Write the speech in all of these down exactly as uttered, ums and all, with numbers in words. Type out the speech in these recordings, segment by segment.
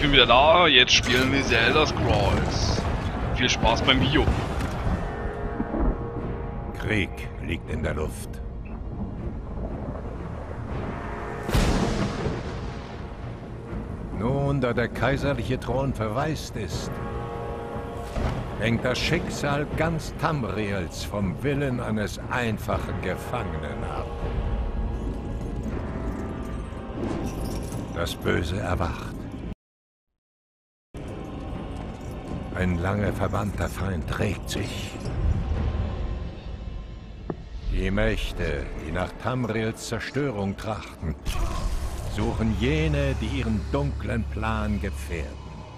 bin wieder da, jetzt spielen wir Zelda Scrolls. Viel Spaß beim Video. Krieg liegt in der Luft. Nun, da der kaiserliche Thron verwaist ist, hängt das Schicksal ganz Tamriels vom Willen eines einfachen Gefangenen ab. Das Böse erwacht. Ein lange verbannter Feind regt sich. Die Mächte, die nach Tamriels Zerstörung trachten, suchen jene, die ihren dunklen Plan gefährden.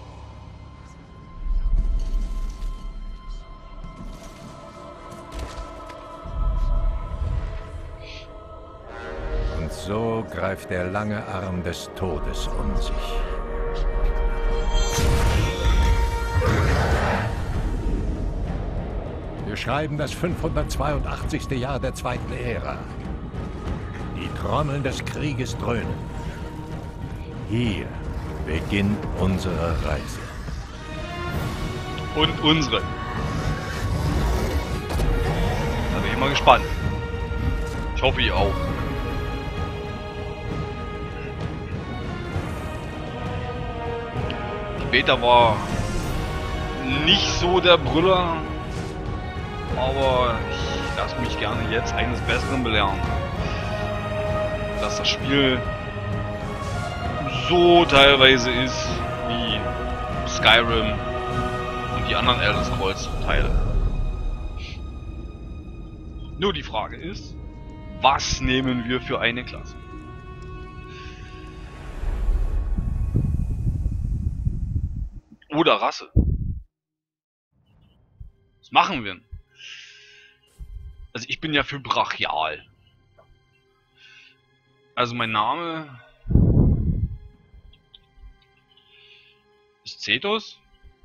Und so greift der lange Arm des Todes um sich. Wir schreiben das fünfhundertzweiundachtzigste Jahr der zweiten Ära. Die Trommeln des Krieges dröhnen. Hier beginnt unsere Reise. Und unsere. Da bin ich mal gespannt. Ich hoffe, ihr auch. Die Beta war nicht so der Brüller, aber ich lasse mich gerne jetzt eines Besseren belehren. Dass das Spiel so teilweise ist wie Skyrim und die anderen Elder Scrolls Teile. Nur die Frage ist, was nehmen wir für eine Klasse? Oder Rasse? Was machen wir? Also ich bin ja für brachial. Also mein Name ist Cetus.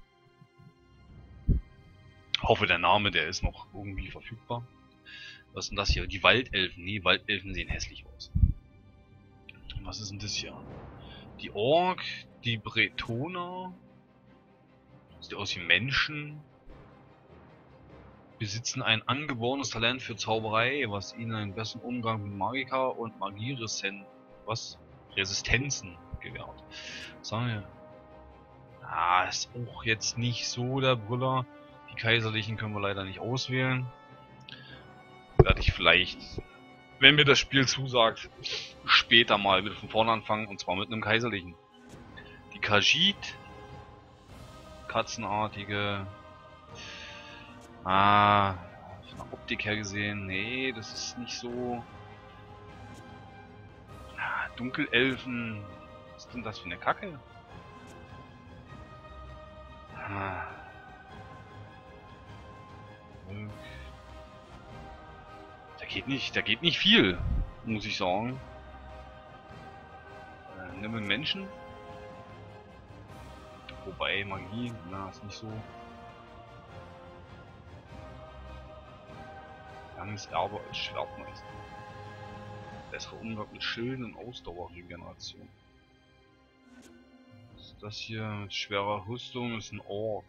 Hoffe, der Name, der ist noch irgendwie verfügbar. Was ist denn das hier? Die Waldelfen. Nee, Waldelfen sehen hässlich aus. Was ist denn das hier? Die Ork, die Bretoner. Sieht aus wie Menschen. Besitzen ein angeborenes Talent für Zauberei, was ihnen einen besseren Umgang mit Magika und Magieresistenzen was? Resistenzen gewährt. Sagen wir. Ah, ist auch jetzt nicht so der Brüller. Die kaiserlichen können wir leider nicht auswählen. Werde ich vielleicht, wenn mir das Spiel zusagt, später mal wieder von vorne anfangen, und zwar mit einem kaiserlichen. Die Khajiit, katzenartige. Ah, von der Optik her gesehen, nee, das ist nicht so. Ah, Dunkelelfen, was ist denn das für eine Kacke? Ah. Da geht nicht, da geht nicht viel, muss ich sagen. Äh, nimm einen Menschen. Wobei Magie, na, ist nicht so. Langes Erbe als Schwertmeister. Bessere Umgang mit Schilden und Ausdauerregeneration. Das hier mit schwerer Rüstung ist ein Ork.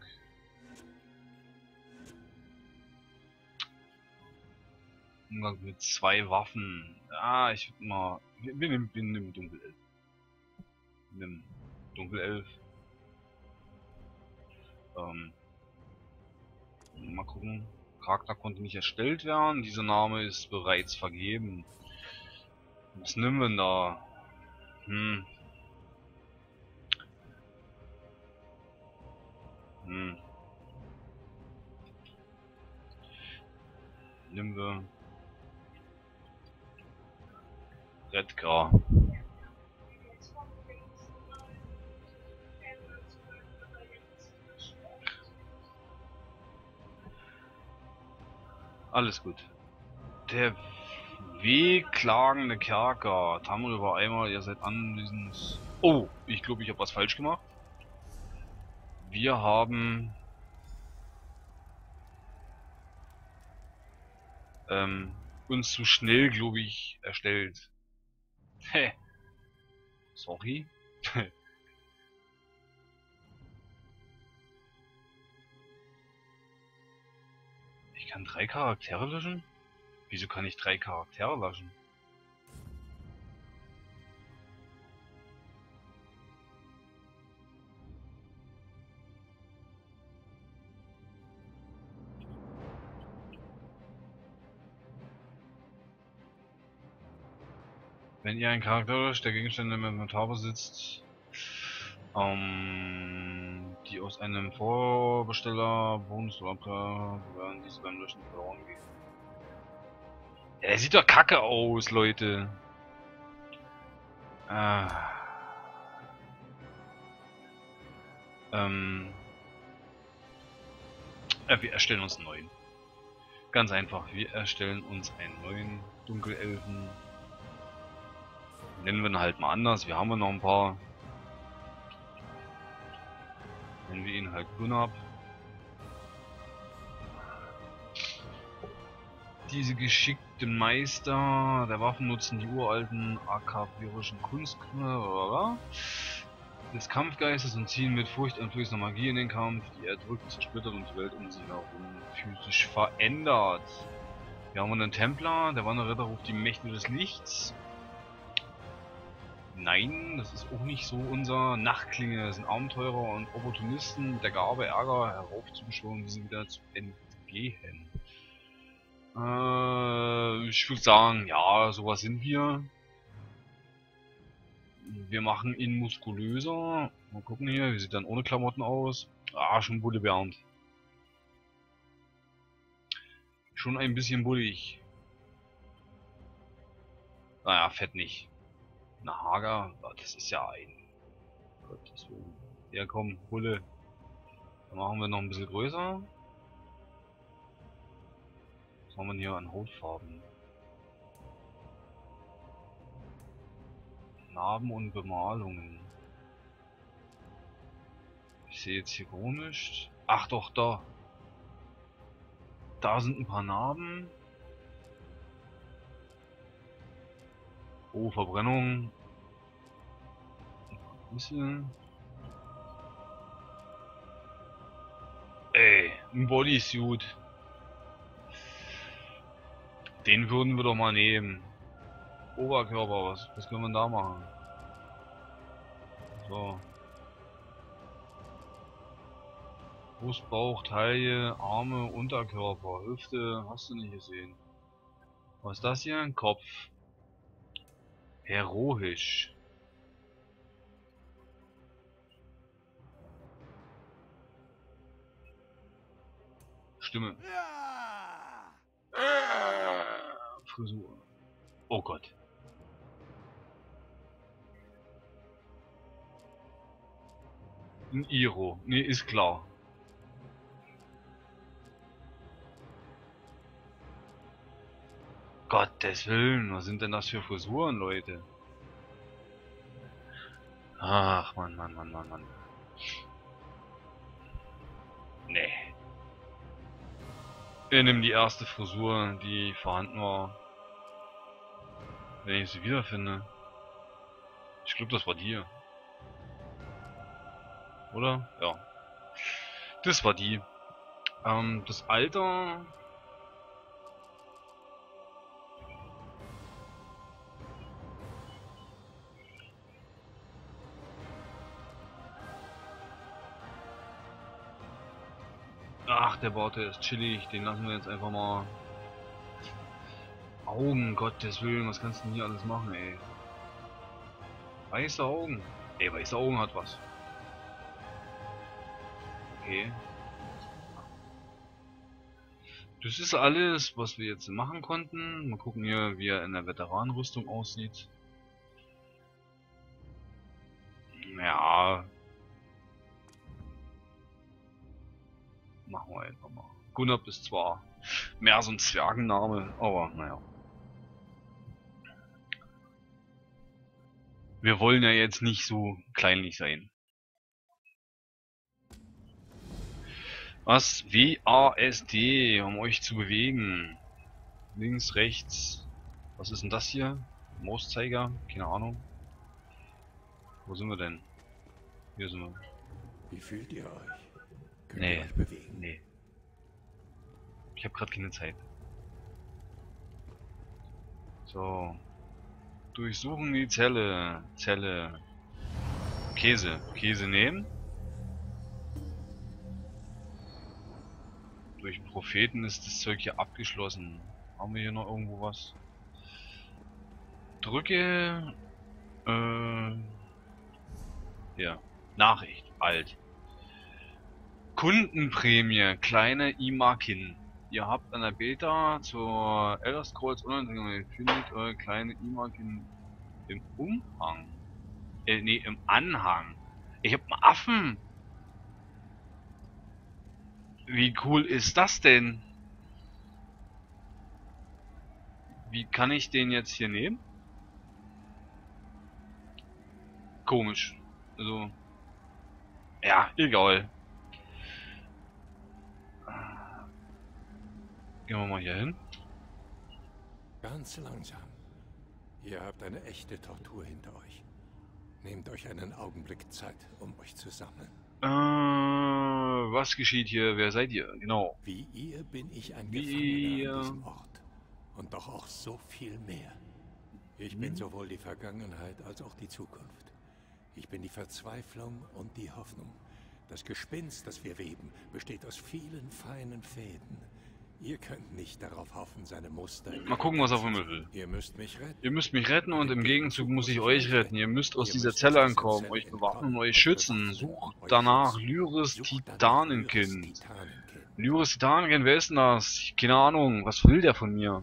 Umgang mit zwei Waffen. Ah, ich würde mal. Wir, wir nehmen, wir nehmen Dunkelelf. Wir nehmen Dunkelelf. Ähm. Mal gucken. Charakter konnte nicht erstellt werden. Dieser Name ist bereits vergeben. Was nehmen wir denn da? Hm. Hm. Nehmen wir Redgar. Alles gut. Der wehklagende Kerker. Tamriel war einmal, ihr seid anwesend. Oh, ich glaube, ich habe was falsch gemacht. Wir haben ähm, uns zu schnell, glaube ich, erstellt. Hä? Sorry. kann drei Charaktere löschen? Wieso kann ich drei Charaktere löschen? Wenn ihr einen Charakter löscht, der Gegenstände im Inventar besitzt, ähm, die aus einem Vorbesteller Bonus oder werden diese beim Löschen verloren gehen. Ja, der sieht doch kacke aus, Leute. Ah. Ähm. Ja, wir erstellen uns einen neuen. Ganz einfach, wir erstellen uns einen neuen Dunkelelfen. Nennen wir ihn halt mal anders. Wir haben ja noch ein paar. Nennen wir ihn halt Gunab. Diese geschickten Meister der Waffen nutzen die uralten akapirischen Kunstgründe des Kampfgeistes und ziehen mit furchteinflößender Magie in den Kampf, die erdrückt, zersplittert und die Welt um sie herum physisch verändert. Wir haben einen Templer, der Wanderritter ruft die Mächte des Lichts. Nein, das ist auch nicht so unser. Nachtklinge, das sind Abenteurer und Opportunisten mit der Gabe, Ärger heraufzubeschwören, diese wieder zu entgehen. Äh, ich würde sagen, ja, sowas sind wir. Wir machen ihn muskulöser. Mal gucken hier, wie sieht dann ohne Klamotten aus? Ah, schon Bulle Bernd. Schon ein bisschen bullig. Naja, fett nicht. Na, hager, das ist ja ein. Gottes Willen. Ja, komm, Bulle. Dann machen wir noch ein bisschen größer. Was haben wir hier an Hautfarben? Narben und Bemalungen. Ich sehe jetzt hier komisch. Ach doch, da. Da sind ein paar Narben. Oh, Verbrennung. Ein bisschen. Ey, ein Bodysuit. Den würden wir doch mal nehmen. Oberkörper, was, was können wir da machen? So. Brust, Bauch, Taille, Arme, Unterkörper, Hüfte, hast du nicht gesehen. Was ist das hier? Ein Kopf. Heroisch. Stimme. Äh, Frisur. Oh Gott. Ein Iro. Nee, ist klar. Gottes Willen, was sind denn das für Frisuren, Leute? Ach, Mann, Mann, Mann, Mann, Mann. Nee. Wir nehmen die erste Frisur, die vorhanden war. Wenn ich sie wiederfinde. Ich glaube, das war die. Oder? Ja. Das war die. Ähm, das Alter... Ach, der Bart, der ist chillig, den lassen wir jetzt einfach mal. Augen, Gottes Willen, was kannst du denn hier alles machen, ey? Weiße Augen. Ey, weiße Augen hat was. Okay. Das ist alles, was wir jetzt machen konnten. Mal gucken hier, wie er in der Veteranenrüstung aussieht. Ja. Machen wir einfach mal. Gunab ist zwar mehr so ein Zwergenname, aber naja. Wir wollen ja jetzt nicht so kleinlich sein. Was? W A S D, um euch zu bewegen. Links, rechts. Was ist denn das hier? Mauszeiger? Keine Ahnung. Wo sind wir denn? Hier sind wir. Wie fühlt ihr euch? Könnt Nee. ihr euch bewegen? Nee. Ich habe gerade keine Zeit. So. Durchsuchen die Zelle. Zelle. Käse. Käse nehmen. Durch den Propheten ist das Zeug hier abgeschlossen. Haben wir hier noch irgendwo was? Drücke. Äh. Ja. Nachricht. Alt. Kundenprämie. Kleine Imakin. Ihr habt an der Beta zur Elder Scrolls Online findet eure kleine Imakin im Umhang. Äh, nee, im Anhang. Ich hab einen Affen. Wie cool ist das denn? Wie kann ich den jetzt hier nehmen? Komisch. Also. Ja, egal. Gehen wir mal hier hin. Ganz langsam. Ihr habt eine echte Tortur hinter euch. Nehmt euch einen Augenblick Zeit, um euch zu sammeln. Äh, was geschieht hier? Wer seid ihr? Genau. Wie ihr bin ich ein Wie Gefangener an ihr- diesem Ort. Und doch auch so viel mehr. Ich Mhm. bin sowohl die Vergangenheit als auch die Zukunft. Ich bin die Verzweiflung und die Hoffnung. Das Gespinst, das wir weben, besteht aus vielen feinen Fäden. Ihr könnt nicht darauf hoffen, seine Muster... Mal gucken, was er von mir will. Ihr müsst mich retten. Ihr müsst mich retten und im Gegenzug muss ich euch retten. Ihr müsst aus dieser Zelle ankommen, euch bewaffnen und euch schützen. Sucht danach Lyris Titanenkind. Lyris Titanenkind, wer ist denn das? Keine Ahnung, was will der von mir?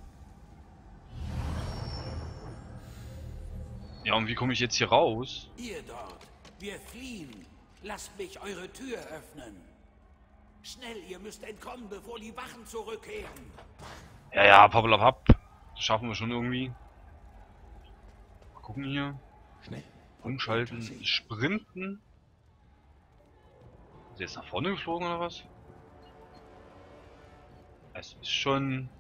Ja, und wie komme ich jetzt hier raus? Ihr dort, wir fliehen. Lasst mich eure Tür öffnen. Schnell, ihr müsst entkommen, bevor die Wachen zurückkehren. Ja, ja, pappelapapp. Das schaffen wir schon irgendwie. Mal gucken hier. Schnell. Umschalten, sprinten. Ist er jetzt nach vorne geflogen oder was? Es ist schon...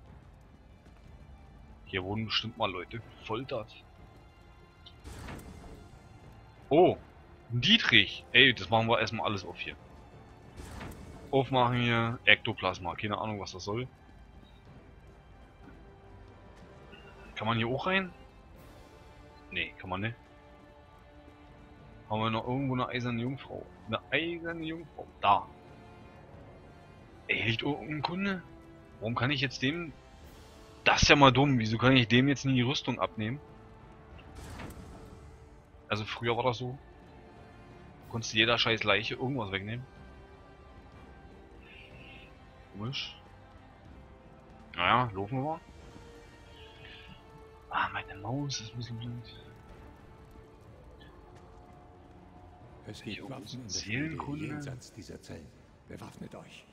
Hier wurden bestimmt mal Leute gefoltert. Oh, ein Dietrich. Ey, das machen wir erstmal alles auf hier. Aufmachen hier. Ektoplasma. Keine Ahnung, was das soll. Kann man hier auch rein? Nee, kann man nicht. Haben wir noch irgendwo eine eiserne Jungfrau? Eine eiserne Jungfrau. Da. Ey, liegt irgendein Kunde? Warum kann ich jetzt dem... Das ist ja mal dumm. Wieso kann ich dem jetzt nie die Rüstung abnehmen? Also früher war das so. Konntest du jeder scheiß Leiche irgendwas wegnehmen. Komisch. Naja, laufen wir mal. Ah, meine Maus ist ein bisschen blind. Es Hier gibt oben Waffen ist ein in der Seelenkunde. Pflege jenseits dieser Zellen. Bewaffnet euch.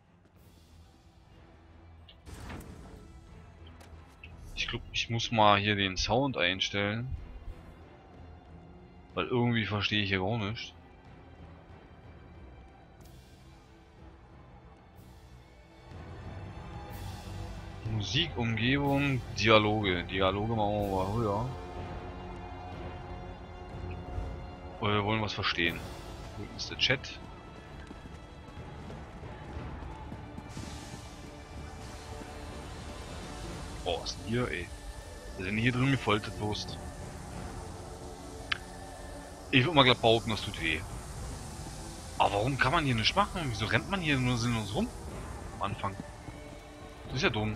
Ich glaube, ich muss mal hier den Sound einstellen. Weil irgendwie verstehe ich hier gar nicht. Musik, Umgebung, Dialoge. Dialoge machen wir mal höher. Oder wir wollen was verstehen. Wo ist der Chat? Oh, was ist denn hier, ey? Wir sind hier drin gefoltert, Wurst. Ich würde mal glatt behaupten, das tut weh. Aber warum kann man hier nicht machen? Wieso rennt man hier nur sinnlos rum? Am Anfang. Das ist ja dumm.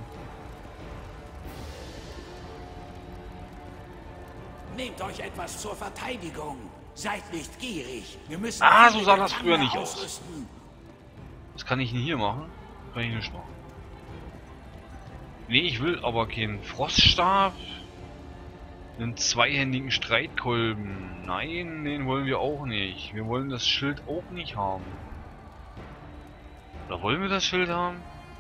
Nehmt euch etwas zur Verteidigung. Seid nicht gierig. Wir müssen Ah, viele so sah das Gefangene früher nicht aus. ausrüsten. Was kann ich denn hier machen? Kann ich nicht machen. Nee, ich will aber keinen Froststab. Einen zweihändigen Streitkolben. Nein, den wollen wir auch nicht. Wir wollen das Schild auch nicht haben. Oder wollen wir das Schild haben?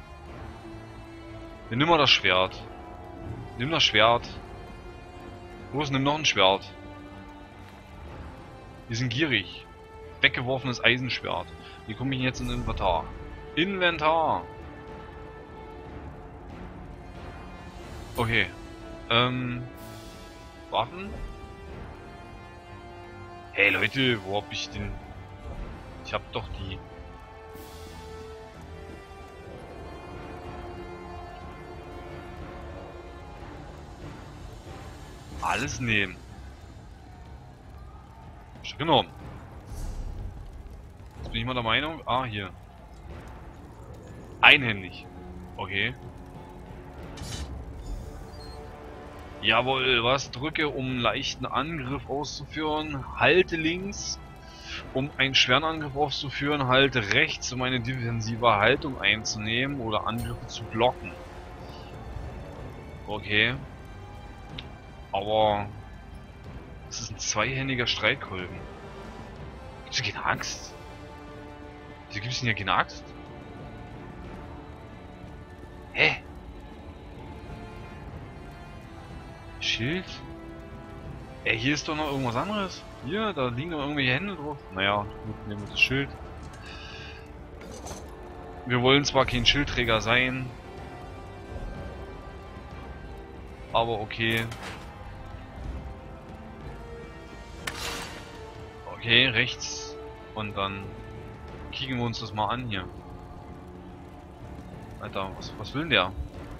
Wir nehmen mal das Schwert. Nimm das Schwert. Los, nimm noch ein Schwert. Wir sind gierig. Weggeworfenes Eisenschwert. Wie komme ich jetzt ins Inventar? Inventar! Okay. Ähm. Waffen? Hey Leute, wo hab ich denn? Ich hab doch die. Alles nehmen. Schon genommen. Jetzt bin ich mal der Meinung. Ah, hier. Einhändig. Okay. Jawohl, was? Drücke, um einen leichten Angriff auszuführen. Halte links, um einen schweren Angriff auszuführen. Halte rechts, um eine defensive Haltung einzunehmen oder Angriffe zu blocken. Okay. Aber das ist ein zweihändiger Streitkolben. Gibt's hier keine Axt? Wieso gibt's denn hier keine Axt? Hä? Schild? Ey, hier ist doch noch irgendwas anderes. Hier, da liegen noch irgendwelche Hände drauf. Naja, gut, nehmen wir das Schild. Wir wollen zwar kein Schildträger sein, aber okay. Okay, rechts. Und dann kicken wir uns das mal an hier. Alter, was, was will denn der?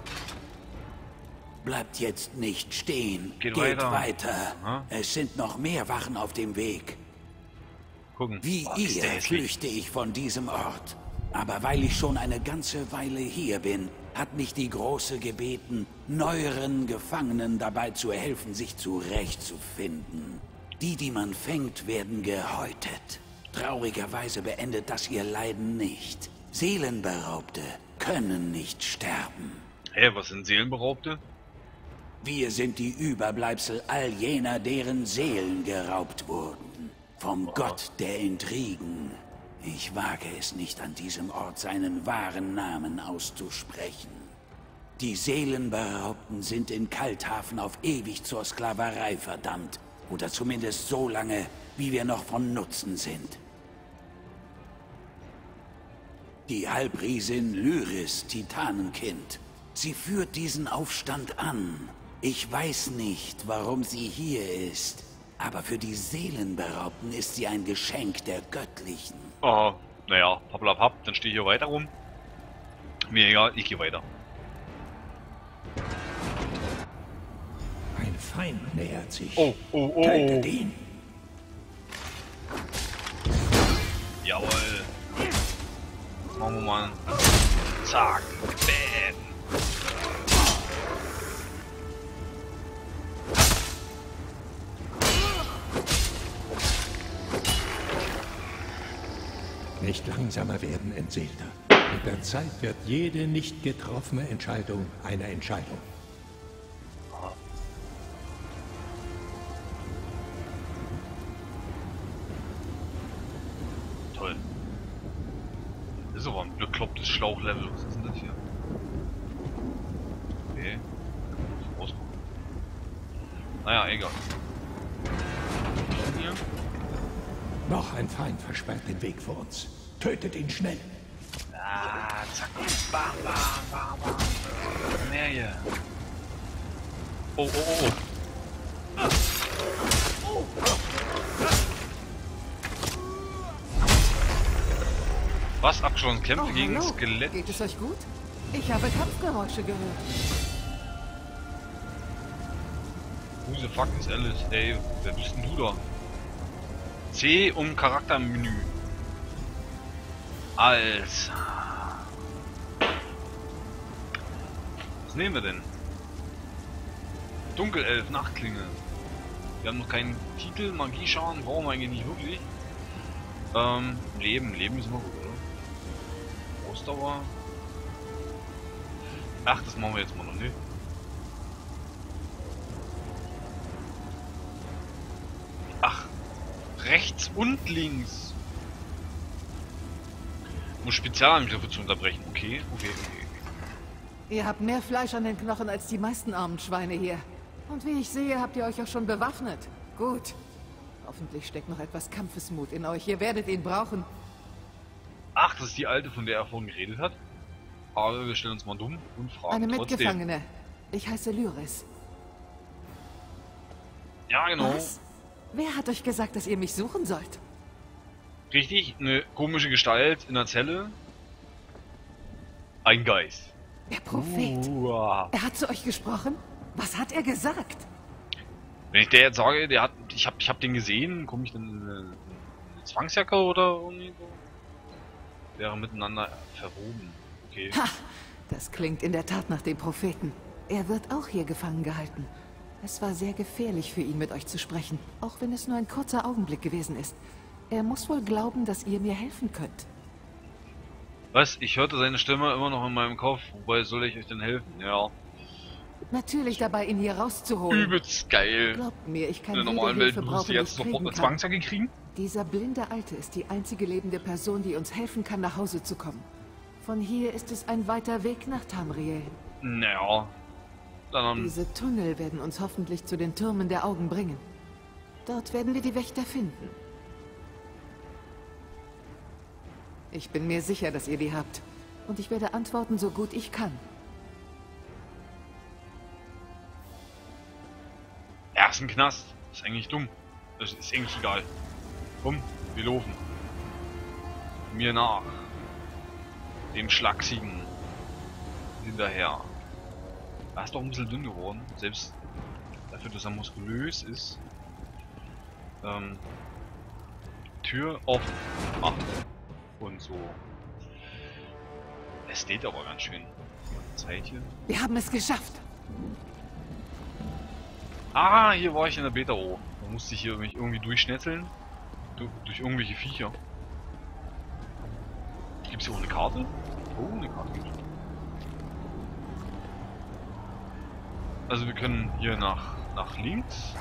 Bleibt jetzt nicht stehen. Geht Geht weiter. weiter. Aha. Es sind noch mehr Wachen auf dem Weg. Gucken. Wie Oh, ist ihr der hässlich. flüchte ich von diesem Ort. Aber weil ich schon eine ganze Weile hier bin, hat mich die Große gebeten, neueren Gefangenen dabei zu helfen, sich zurechtzufinden. Die, die man fängt, werden gehäutet. Traurigerweise beendet das ihr Leiden nicht. Seelenberaubte können nicht sterben. Hä, was sind Seelenberaubte? Wir sind die Überbleibsel all jener, deren Seelen geraubt wurden. Vom Gott der Intrigen. Ich wage es nicht, an diesem Ort seinen wahren Namen auszusprechen. Die Seelenberaubten sind in Kalthafen auf ewig zur Sklaverei verdammt. Oder zumindest so lange, wie wir noch von Nutzen sind. Die Halbriesin Lyris, Titanenkind. Sie führt diesen Aufstand an. Ich weiß nicht, warum sie hier ist. Aber für die Seelenberaubten ist sie ein Geschenk der Göttlichen. Oh, naja, pappelapapp, dann stehe ich hier weiter rum. Mir egal, ich gehe weiter. Ein Feind nähert sich. Oh, oh, oh. Tötet ihn. Jawohl. Jetzt machen wir mal. Zack. Bam. Nicht langsamer werden, Entseelter. Mit der Zeit wird jede nicht getroffene Entscheidung eine Entscheidung. Toll. Das ist aber ein beklopptes Schlauchlevel. Was ist denn das hier? Okay. Rausgucken. Naja, egal. Hier. Noch ein Feind versperrt den Weg vor uns. Tötet ihn schnell. Ah, zack. Bam, bam, bam, bam. Mehr hier. Oh, oh, oh, oh. Was? Abgeschlossene Kämpfe Oh, gegen hallo. Skelett? Geht es euch gut? Ich habe Kampfgeräusche gehört. Who the fuck is Alice? Ey, wer bist denn du da? C um Charaktermenü. Alter. Was nehmen wir denn? Dunkelelf, Nachtklinge. Wir haben noch keinen Titel, Magieschaden brauchen wir eigentlich nicht wirklich. Ähm, Leben, Leben ist immer gut, oder? Ausdauer. Ach, das machen wir jetzt mal noch nicht. Ach, rechts und links. Um Spezialangriffe zu unterbrechen. Okay, okay, okay. Ihr habt mehr Fleisch an den Knochen als die meisten armen Schweine hier. Und wie ich sehe, habt ihr euch auch schon bewaffnet. Gut. Hoffentlich steckt noch etwas Kampfesmut in euch. Ihr werdet ihn brauchen. Ach, das ist die alte, von der er vorhin geredet hat. Aber wir stellen uns mal dumm und fragen Eine trotzdem. Mitgefangene. Ich heiße Lyris. Ja, genau. Was? Wer hat euch gesagt, dass ihr mich suchen sollt? Richtig, eine komische Gestalt in der Zelle. Ein Geist. Der Prophet. Uah. Er hat zu euch gesprochen? Was hat er gesagt? Wenn ich der jetzt sage, der hat, ich habe ich hab den gesehen, komme ich dann in eine, eine Zwangsjacke oder irgendwie so? Wäre miteinander verwoben. Okay. Ha! Das klingt in der Tat nach dem Propheten. Er wird auch hier gefangen gehalten. Es war sehr gefährlich für ihn, mit euch zu sprechen, auch wenn es nur ein kurzer Augenblick gewesen ist. Er muss wohl glauben, dass ihr mir helfen könnt. Was? Ich hörte seine Stimme immer noch in meinem Kopf. Wobei soll ich euch denn helfen? Ja. Natürlich dabei, ihn hier rauszuholen. Übelst geil. Glaubt mir, ich kann In der jede normalen Welt Hilfe würdest brauchen, du die jetzt ich sofort kriegen eine kann. Zwangsjacke kriegen? Dieser blinde Alte ist die einzige lebende Person, die uns helfen kann, nach Hause zu kommen. Von hier ist es ein weiter Weg nach Tamriel. Naja. Dann. Diese Tunnel werden uns hoffentlich zu den Türmen der Augen bringen. Dort werden wir die Wächter finden. Ich bin mir sicher, dass ihr die habt. Und ich werde antworten, so gut ich kann. Ja, ist ein Knast. Ist eigentlich dumm. Das ist eigentlich egal. Komm, wir laufen. Mir nach. Dem Schlachsigen. Hinterher. Er ist doch ein bisschen dünn geworden. Selbst dafür, dass er muskulös ist. Ähm, Tür offen. Ach. Und so. Es steht aber ganz schön. Zeit hier. Wir haben es geschafft. Ah, hier war ich in der Beta O. Da musste ich hier mich irgendwie durchschnetzeln. Du, durch irgendwelche Viecher. Gibt's hier auch eine Karte? Oh, eine Karte. Also wir können hier nach, nach links.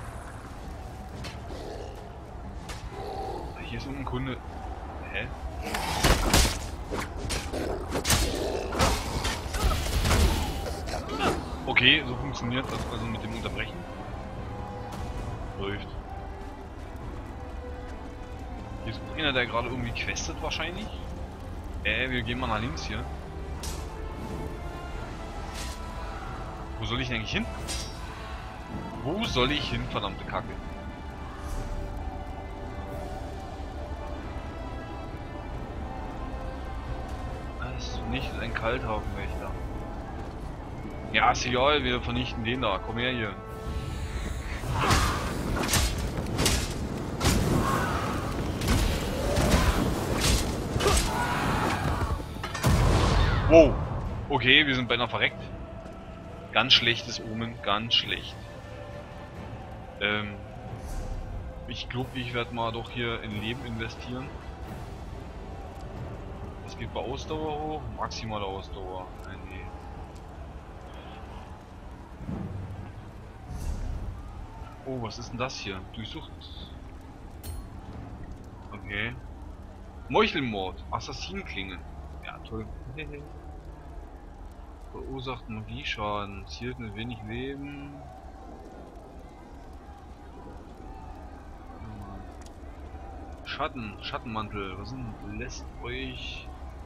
Hier ist irgendein Kunde. Hä? Okay, so funktioniert das also mit dem Unterbrechen. Läuft. Hier ist einer, der gerade irgendwie questet wahrscheinlich. Äh, wir gehen mal nach links hier. Wo soll ich denn eigentlich hin? Wo soll ich hin, verdammte Kacke? Das ist nicht ein Kalthafenwächter. Ja, ist egal, wir vernichten den da. Komm her hier. Wow. Okay, wir sind beinahe verreckt. Ganz schlechtes Omen, ganz schlecht. Ähm, ich glaube, ich werde mal doch hier in Leben investieren. Das geht bei Ausdauer hoch, maximale Ausdauer. Nein, nee. Oh, was ist denn das hier? Durchsucht. Okay. Meuchelmord, Assassinenklinge. Ja, toll. Verursacht Magieschaden, zielt mit wenig Leben. Schatten, Schattenmantel, was denn? Lässt euch.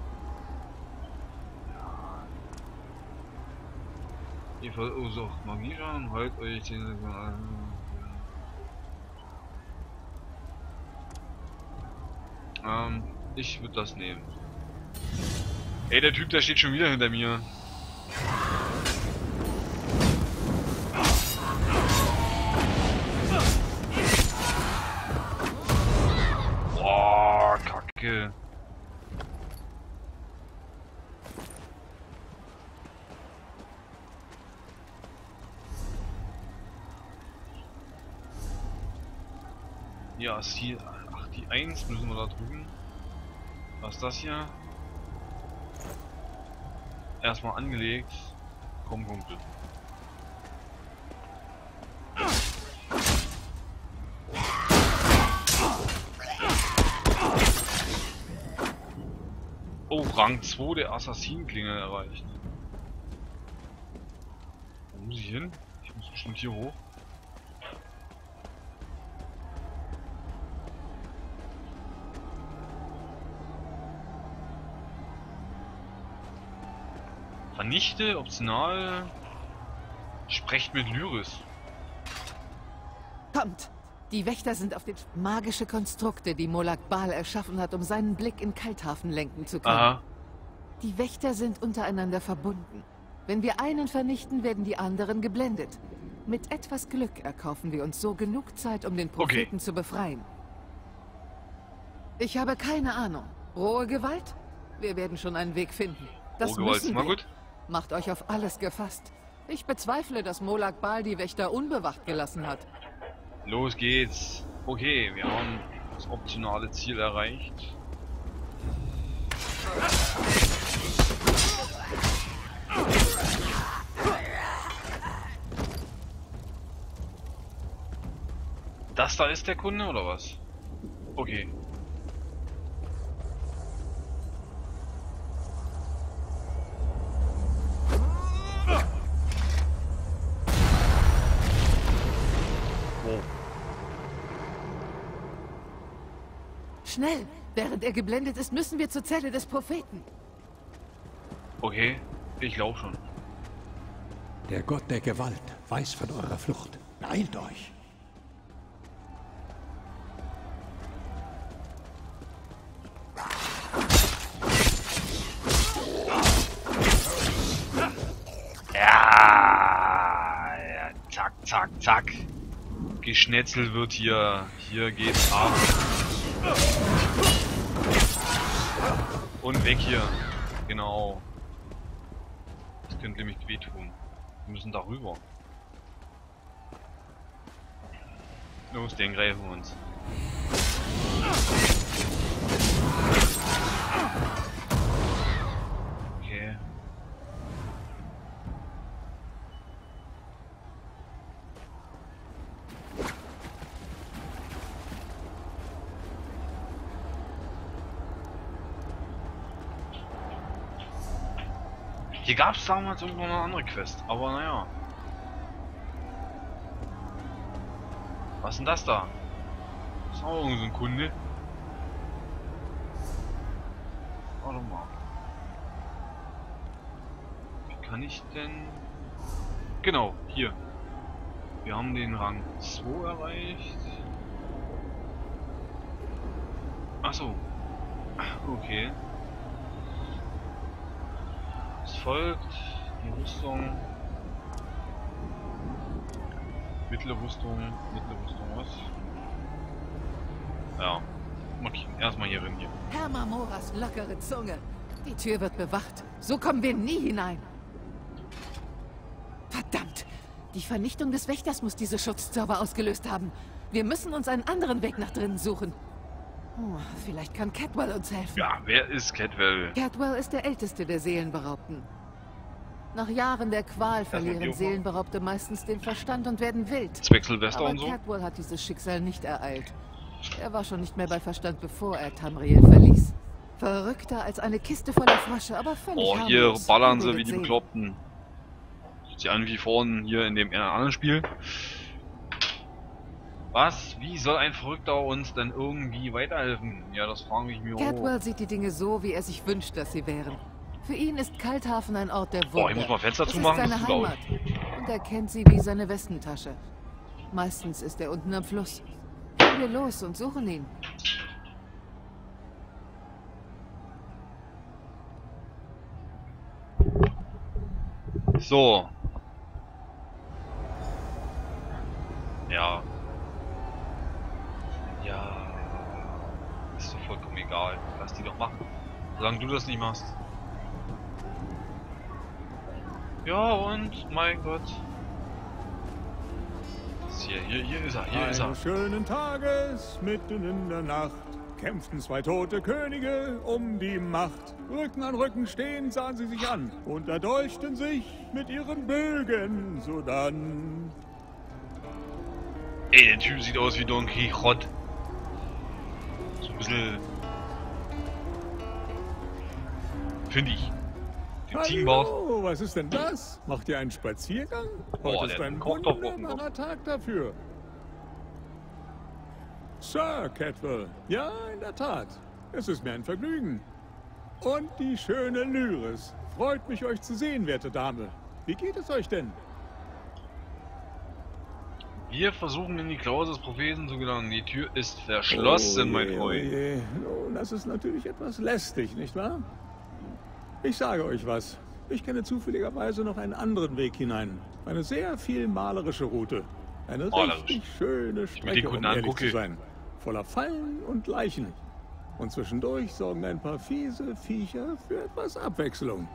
Ja. Ihr verursacht Magieschaden, halt euch den. Ähm, ich würde das nehmen. Ey, der Typ, der steht schon wieder hinter mir. Boah, Kacke. Ja, ist hier. Ach, die eins müssen wir da drüben. Was ist das hier? Erstmal angelegt. Komm, Kumpel. Oh, Rang zwei der Assassinenklinge erreicht. Wo muss ich hin? Ich muss bestimmt hier hoch. Vernichte, optional. Sprecht mit Lyris. Kommt! Die Wächter sind auf den magische Konstrukte, die Molag Bal erschaffen hat, um seinen Blick in Kalthafen lenken zu können. Aha. Die Wächter sind untereinander verbunden. Wenn wir einen vernichten, werden die anderen geblendet. Mit etwas Glück erkaufen wir uns so genug Zeit, um den Propheten Okay. zu befreien. Ich habe keine Ahnung. Rohe Gewalt? Wir werden schon einen Weg finden. Das Rohe Gewalt ist müssen mal wir. gut. Macht euch auf alles gefasst. Ich bezweifle, dass Molag Bal die Wächter unbewacht gelassen hat. Los geht's. Okay, wir haben das optionale Ziel erreicht. Das da ist der Kunde oder was? Okay. Wow. Schnell! Während er geblendet ist, müssen wir zur Zelle des Propheten. Okay, ich lauf schon. Der Gott der Gewalt weiß von eurer Flucht. Beeilt euch! Ja, ja, zack, zack, zack. Geschnetzelt wird hier. Hier geht's ab. Und weg hier. Genau. Das könnte nämlich wehtun. Wir müssen darüber. Los, den greifen wir uns. Okay. Hier gab es damals irgendwo eine andere Quest, aber naja. Was ist denn das da? Das ist auch irgend so ein Kunde. Warte mal. Wie kann ich denn... Genau, hier. Wir haben den Rang zwei erreicht. Achso. Okay. Es folgt die Rüstung. Mittlere Rüstung, mittlere Rüstung, was? Ja. Okay, erstmal hier rein hier. Herr Marmoras lockere Zunge. Die Tür wird bewacht. So kommen wir nie hinein. Verdammt! Die Vernichtung des Wächters muss diese Schutzzauber ausgelöst haben. Wir müssen uns einen anderen Weg nach drinnen suchen. Oh, vielleicht kann Cadwell uns helfen. Ja, wer ist Cadwell? Cadwell ist der älteste der Seelenberaubten. Nach Jahren der Qual verlieren Seelenberaubte meistens den Verstand und werden wild. Zweck Silvester Aber und so? Cadwell hat dieses Schicksal nicht ereilt. Er war schon nicht mehr bei Verstand, bevor er Tamriel verließ. Verrückter als eine Kiste voller Frösche, aber völlig Oh, hier harmlos. ballern sie Übel wie die sehen. Bekloppten. Sieht sich an wie vorhin hier in dem in einem anderen Spiel. Was? Wie soll ein Verrückter uns denn irgendwie weiterhelfen? Ja, das frage ich mich auch. Cadwell sieht die Dinge so, wie er sich wünscht, dass sie wären. Für ihn ist Kalthafen ein Ort der Wunder. Oh, ich muss mal Fenster Es ist zumachen, seine das ist laut. Heimat. Und er kennt sie wie seine Westentasche. Meistens ist er unten am Fluss. Gehen wir los und suchen ihn. So. Ja. Ja. Ist doch vollkommen egal. Lass die doch machen. Solange du das nicht machst. Ja, und? Mein Gott. Das ist hier, hier, hier ist er, hier ist er. Eines schönen Tages, mitten in der Nacht, kämpften zwei tote Könige um die Macht. Rücken an Rücken stehend sahen sie sich an und erdolchten sich mit ihren Bögen, sodann... Ey, der Typ sieht aus wie Don Quixote. So ein bisschen... Finde ich. Den Ziegenbart. Hallo, was ist denn das? Macht ihr einen Spaziergang? Heute Oh, ist der ein Kochtopf oben wunderbarer Tag dafür. Sir Cadwell, ja, in der Tat. Es ist mir ein Vergnügen. Und die schöne Lyris. Freut mich, euch zu sehen, werte Dame. Wie geht es euch denn? Wir versuchen in die Klaue des Propheten zu gelangen. Die Tür ist verschlossen, Oh mein je, oh Freund. je. Nun, das ist natürlich etwas lästig, nicht wahr? Ich sage euch was. Ich kenne zufälligerweise noch einen anderen Weg hinein. Eine sehr viel malerische Route. Eine Malerisch. richtig schöne Ich will Strecke, den um Kunden ehrlich angucken. zu sein. Voller Fallen und Leichen. Und zwischendurch sorgen ein paar fiese Viecher für etwas Abwechslung.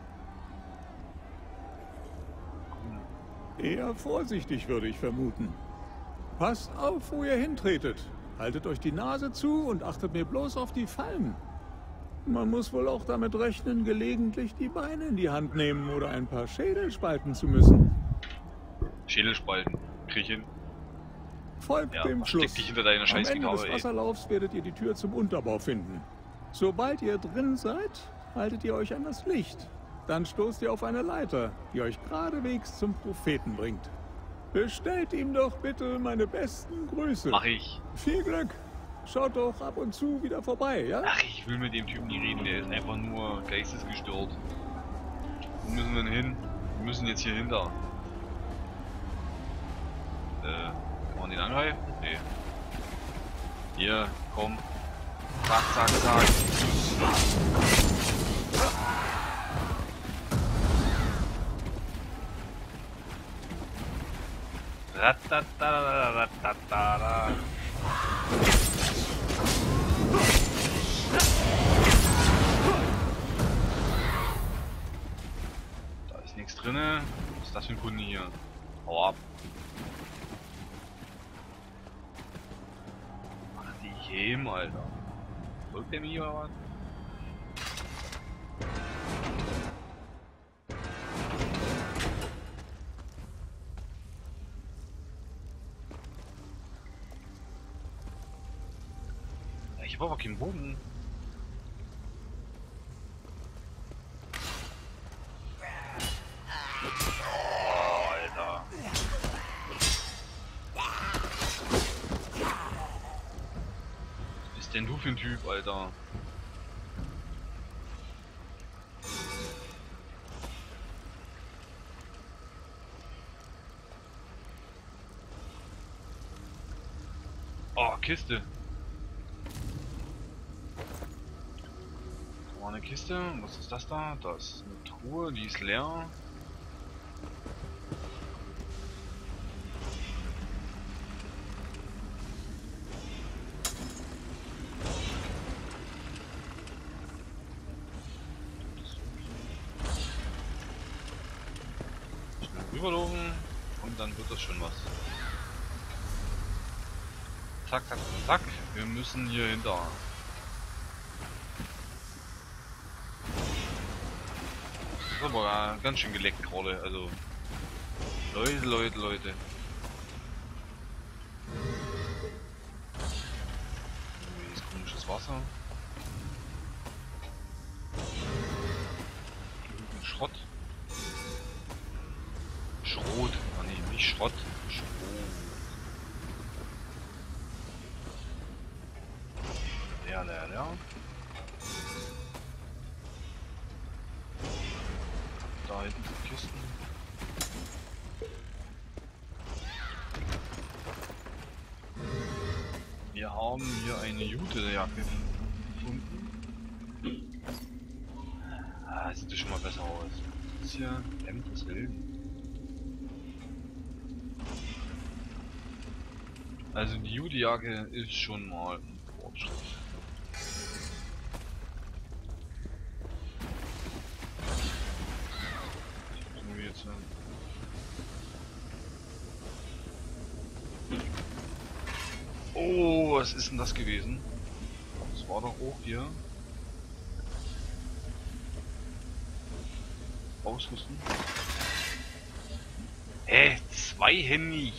Eher vorsichtig, würde ich vermuten. Passt auf, wo ihr hintretet. Haltet euch die Nase zu und achtet mir bloß auf die Fallen. Man muss wohl auch damit rechnen, gelegentlich die Beine in die Hand nehmen oder ein paar Schädel spalten zu müssen. Schädelspalten. Krieg ich hin. Folgt Ja, dem versteck Schluss. dich hinter deiner Am scheiß Ende des Gitarre, ey. Wasserlaufs werdet ihr die Tür zum Unterbau finden. Sobald ihr drin seid, haltet ihr euch an das Licht. Dann stoßt ihr auf eine Leiter, die euch geradewegs zum Propheten bringt. Bestellt ihm doch bitte meine besten Grüße. Mach ich. Viel Glück. Schaut doch ab und zu wieder vorbei, ja? Ach, ich will mit dem Typen nie reden, der ist einfach nur geistesgestört. Wo müssen wir denn hin? Wir müssen jetzt hier hinter. Äh, kann man den angreifen? Nee. Hier, komm. Zack, zack, zack. Ratatatatata. Da ist nichts drinne. Was ist das für ein Kunde hier? Hau ab. Ach, die Jem, Alter. Folgt der mir oder was? Ich hab aber keinen Bogen. Oh, Alter. Was bist denn du für ein Typ, Alter? Oh, Kiste. Da war eine Kiste. Was ist das da? Da ist eine Truhe, die ist leer. Schnell rüberlaufen und dann wird das schon was. Zack, zack, zack. Wir müssen hier hinter. Das ist aber ganz schön geleckt gerade. Also. Leute, Leute, Leute. Irgendwie ist komisches Wasser. Irgendein Schrott. Schrot. Ah nee, nicht Schrott. Schrot. Ja, ja, ja. Da hinten sind Kisten. Wir haben hier eine Jute-Jacke gefunden. Ah, sieht das schon mal besser aus. Das ist hier Hemd des Helden. Also die Jute-Jacke ist schon mal ein Fortschritt. Oh, was ist denn das gewesen? Das war doch auch hier. Ausrüsten. Hä? Hey, zweihändig.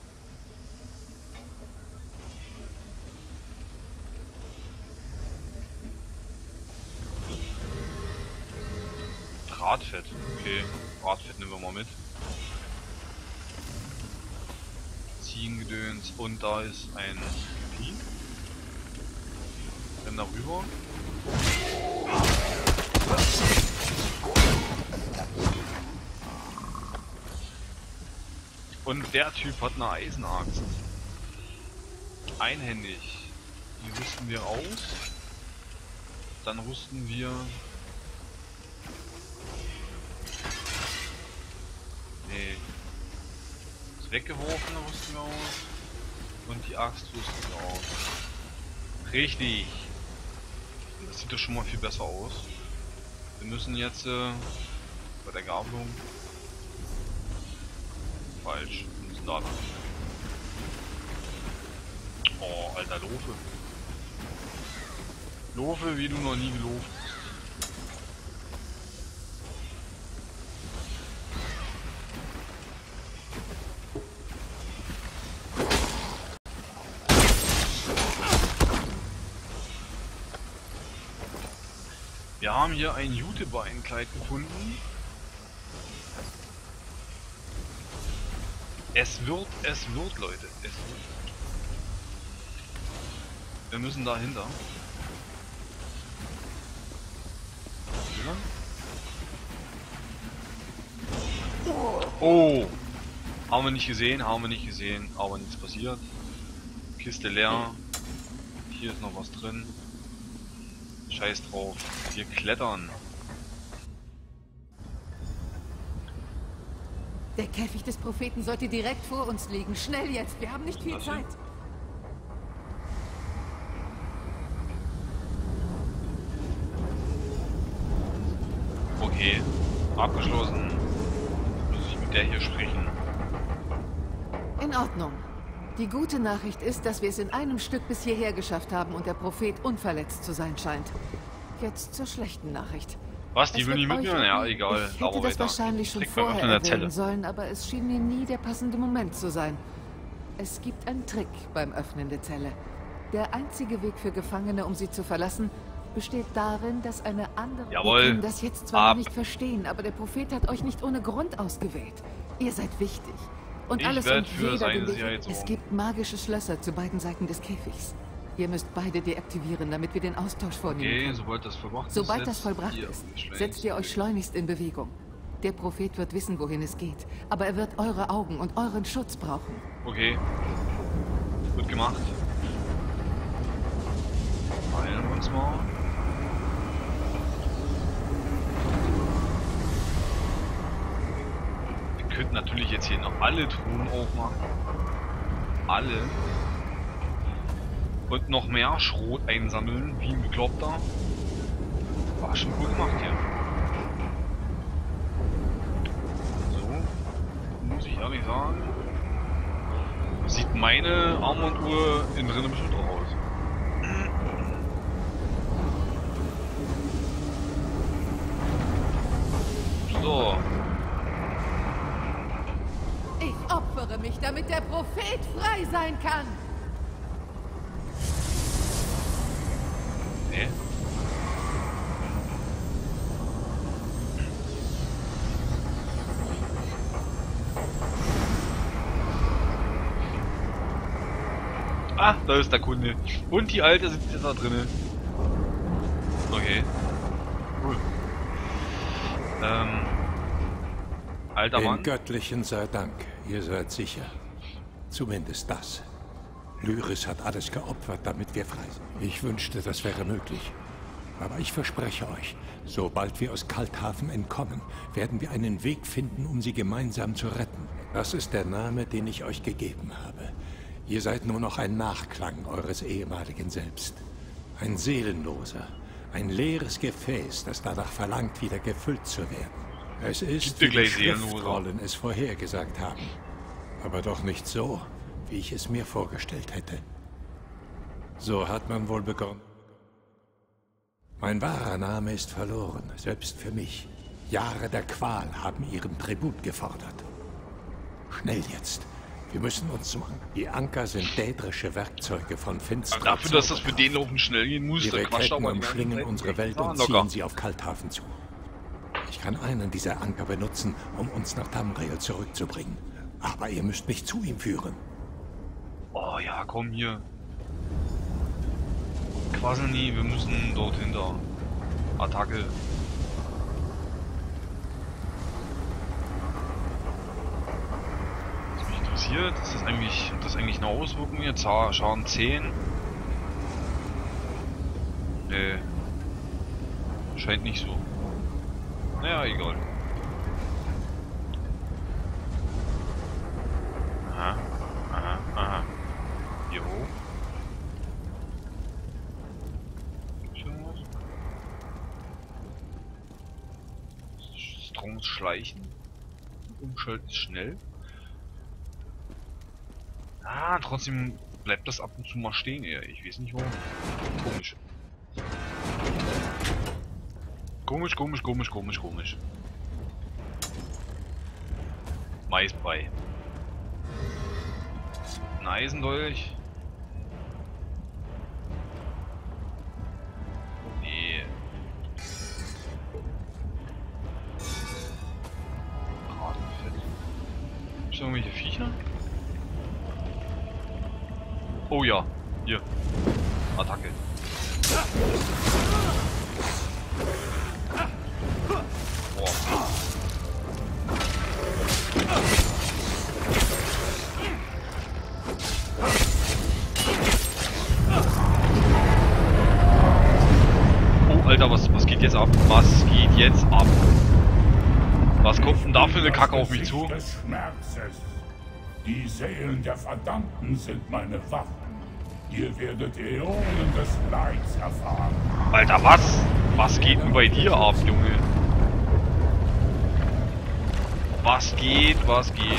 Drahtfett. Okay, Drahtfett nehmen wir mal mit. Ziehengedöns und da ist ein Vieh. Dann darüber. Und der Typ hat eine Eisenaxt. Einhändig. Die rüsten wir aus. Dann rüsten wir. Nee, weggeworfene Rüstung aus. Und die Axtrüstung aus. Richtig. Das sieht doch schon mal viel besser aus. Wir müssen jetzt äh, bei der Gabelung. Falsch. Wir müssen da lang. Oh, alter Lofe. Lofe, wie du noch nie gelobt hast. Wir haben hier ein Jutebeinkleid gefunden. Es wird, es wird, Leute. Es wird. Wir müssen dahinter. Oh! Haben wir nicht gesehen, haben wir nicht gesehen, aber nichts passiert. Kiste leer. Hier ist noch was drin. Scheiß drauf. Wir klettern. Der Käfig des Propheten sollte direkt vor uns liegen. Schnell jetzt, wir haben nicht viel Zeit. Okay, abgeschlossen. Muss ich mit der hier sprechen? In Ordnung. Die gute Nachricht ist, dass wir es in einem Stück bis hierher geschafft haben und der Prophet unverletzt zu sein scheint. Jetzt zur schlechten Nachricht. Was, die will nicht mit mir? Ja, egal. Ich hätte das wahrscheinlich schon vorher erwähnen sollen, aber es schien mir nie der passende Moment zu sein. Es gibt einen Trick beim Öffnen der Zelle. Der einzige Weg für Gefangene, um sie zu verlassen, besteht darin, dass eine andere... Jawohl. Wir können das jetzt zwar Ab. nicht verstehen, aber der Prophet hat euch nicht ohne Grund ausgewählt. Ihr seid wichtig. Und Ich alles werd und für jeder, seine den wir- Sicherheit sorgen. Es gibt magische Schlösser zu beiden Seiten des Käfigs. Ihr müsst beide deaktivieren, damit wir den Austausch vornehmen Okay, können. sobald das vollbracht ist. Sobald das setzt vollbracht ihr ist, euch schleunigst setzt ihr euch schleunigst in Bewegung. Der Prophet wird wissen, wohin es geht. Aber er wird eure Augen und euren Schutz brauchen. Okay. Gut gemacht. Heilen wir uns mal. Wir könnten natürlich jetzt hier noch alle Truhen aufmachen. Alle. Und noch mehr Schrot einsammeln, wie ein Bekloppter. War schon gut gemacht hier. So, muss ich ehrlich sagen. Sieht meine Armbanduhr innen drin bestimmt auch aus. So. Ich opfere mich, damit der Prophet frei sein kann. Nee. Ah, da ist der Kunde. Und die Alte sitzt jetzt da drinnen. Okay. Cool. Ähm. Alter Den Mann. Göttlichen sei Dank, ihr seid sicher. Zumindest das. Lyris hat alles geopfert, damit wir frei sind. Ich wünschte, das wäre möglich. Aber ich verspreche euch, sobald wir aus Kalthafen entkommen, werden wir einen Weg finden, um sie gemeinsam zu retten. Das ist der Name, den ich euch gegeben habe. Ihr seid nur noch ein Nachklang eures ehemaligen Selbst. Ein Seelenloser, ein leeres Gefäß, das danach verlangt, wieder gefüllt zu werden. Es ist, wie die Schriftrollen es vorhergesagt haben. Aber doch nicht so, wie ich es mir vorgestellt hätte. So hat man wohl begonnen. Mein wahrer Name ist verloren, selbst für mich. Jahre der Qual haben ihren Tribut gefordert. Schnell jetzt. Wir müssen uns zum Anker. Die Anker sind dädrische Werkzeuge von finsterer Dafür, dass das für den Laufen schnell gehen muss, Ihre da quatscht Ketten aber die umschlingen ganze unsere Zeit. Welt Ja, und locker. ziehen sie auf Kalthafen zu. Ich kann einen dieser Anker benutzen, um uns nach Tamriel zurückzubringen. Aber ihr müsst mich zu ihm führen. Oh ja, komm hier. Quassel nie, wir müssen dort hinter. Attacke. Was mich interessiert, ist das eigentlich, hat das eigentlich eine Auswirkung hier? Za- Schaden zehn? Nee. Scheint nicht so. Naja, egal. Kartons schleichen. Umschalt ist schnell. Ah, trotzdem bleibt das ab und zu mal stehen, eher. Ich weiß nicht warum. Komisch. Komisch, komisch, komisch, komisch, komisch. Maisbrei. Ein Eisendolch. Nee. Bratenfett. Gibt's da irgendwelche Viecher? Oh ja, hier. Attacke. Boah. Oh, Alter, was, was geht jetzt ab? Was geht jetzt ab? Was kommt denn da für eine Kacke auf mich zu? Des Schmerzes. Die Seelen der Verdammten sind meine Waffen. Ihr werdet Äonen des Leids erfahren. Alter, was? Was geht denn bei dir ab, Junge? Was geht, was geht?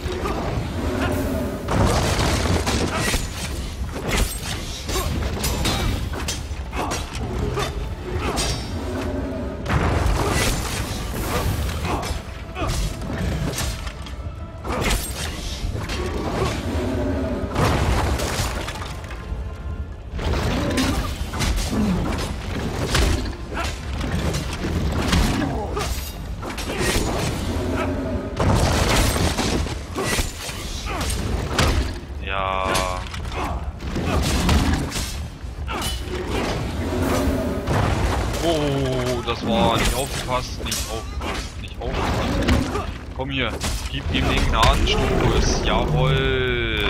Oh, das war nicht aufgepasst, nicht aufgepasst, nicht aufgepasst. Komm hier, gib ihm den Gnadenstoß. Jawohl.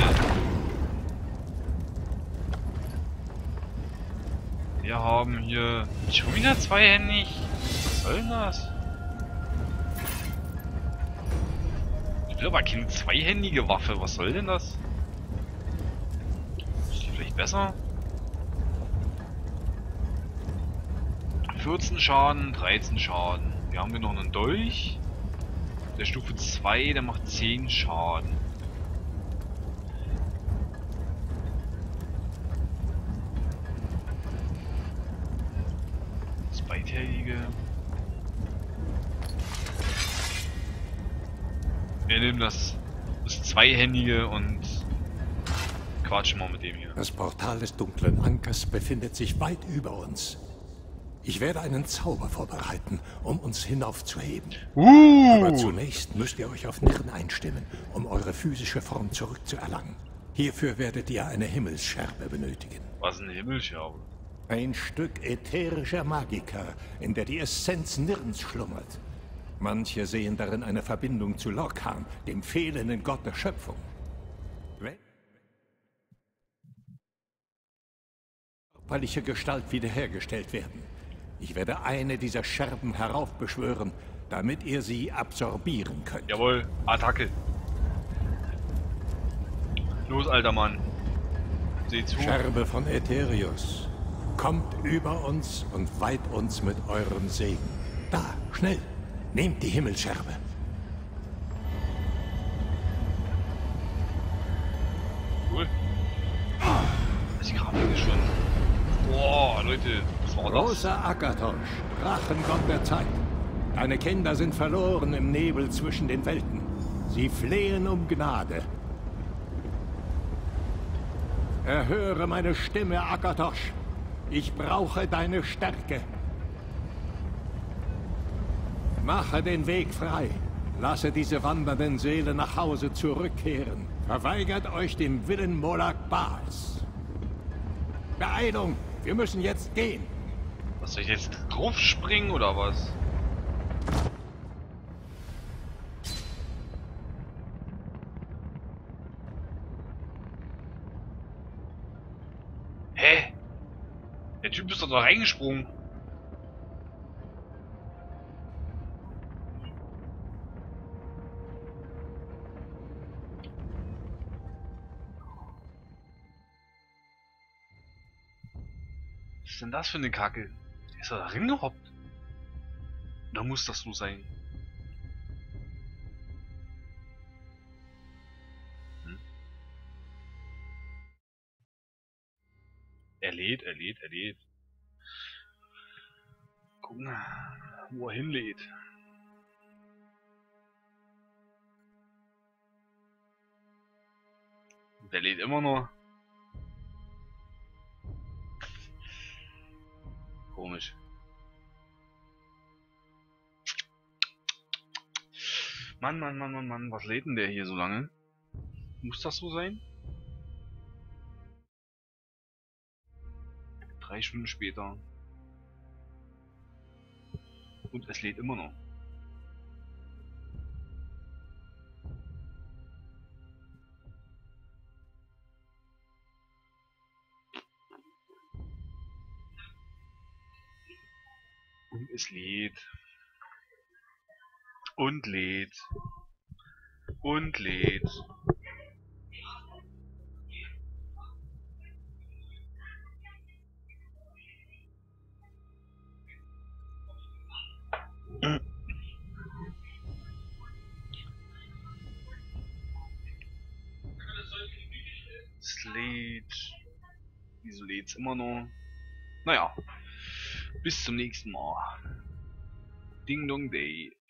Wir haben hier schon wieder zweihändig. Was soll denn das? Ich will aber keine zweihändige Waffe. Was soll denn das? Ist die vielleicht besser? vierzehn Schaden, dreizehn Schaden. Wir haben hier noch einen Dolch. Der Stufe zwei, der macht zehn Schaden. Das Beiteilige. Wir nehmen das, das Zweihändige und quatschen mal mit dem hier. Das Portal des dunklen Ankers befindet sich weit über uns. Ich werde einen Zauber vorbereiten, um uns hinaufzuheben. Uh. Aber zunächst müsst ihr euch auf Nirn einstimmen, um eure physische Form zurückzuerlangen. Hierfür werdet ihr eine Himmelsscherbe benötigen. Was ist eine Himmelsscherbe? Ein Stück ätherischer Magika, in der die Essenz Nirns schlummert. Manche sehen darin eine Verbindung zu Lorkhan, dem fehlenden Gott der Schöpfung. Wenn körperliche Gestalt wiederhergestellt werden. Ich werde eine dieser Scherben heraufbeschwören, damit ihr sie absorbieren könnt. Jawohl, Attacke. Los, alter Mann. Seht zu. Scherbe von Aetherius, kommt über uns und weiht uns mit eurem Segen. Da, schnell, nehmt die Himmelsscherbe. Cool. Das ist gerade schon. Boah, Leute, was war das? Großer Akatosh, Drachengott der Zeit. Deine Kinder sind verloren im Nebel zwischen den Welten. Sie flehen um Gnade. Erhöre meine Stimme, Akatosh. Ich brauche deine Stärke. Mache den Weg frei. Lasse diese wandernden Seelen nach Hause zurückkehren. Verweigert euch dem Willen Molak Baals. Beeilung! Wir müssen jetzt gehen. Was, soll ich jetzt drauf springen oder was? Hä? Der Typ ist doch da reingesprungen. Was ist denn das für eine Kacke? Ist er da reingehoppt? Da muss das so sein. lädt, er lädt, er lädt. Gucken, wo er hinlädt. Der lädt immer noch. Komisch. Mann, Mann, Mann, Mann, Mann, was lädt denn der hier so lange? Muss das so sein? Drei Stunden später. Und es lädt immer noch. Und es lädt. Und lädt. Und lädt. Es lädt. Wieso lädt's immer noch? Naja. Bis zum nächsten Mal. Ding Dong Day.